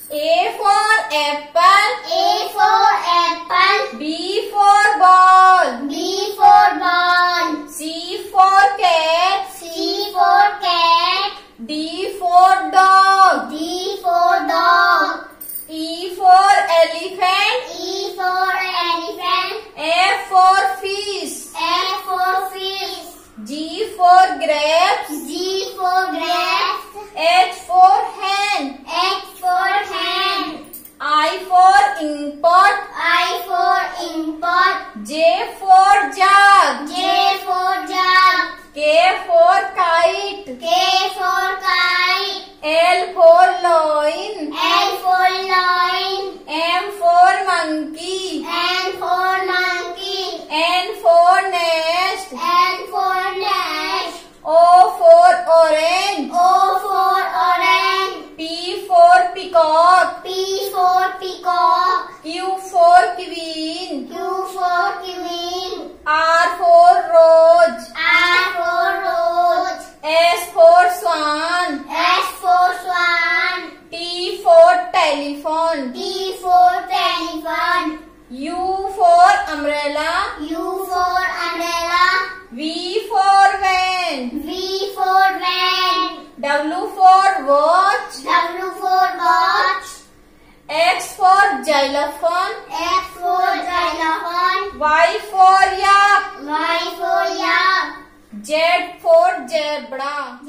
A for apple. A for apple. B for ball. B for ball. C for cat. C for cat. D for dog. D for dog. E for elephant. E for elephant. F for fish. F for fish. G for grapes. G for grapes. H for hen. H for hen. I for ink pot. I for ink pot. J for jug. J for jug. K for kite. K for kite. L for loin. L for loin. M for monkey. N for monkey. N for nest. N for nest. O for orange. O for orange. P for peacock. P for peacock. Q for queen. Q for queen. R for rose. R for rose. S for swan. S for swan. T for telephone. T for telephone. U for umbrella. U for umbrella. V for van. V for van. W for watch. W for watch. X for xylophone. X for xylophone. Y for yak. Y for yak. Z for zebra.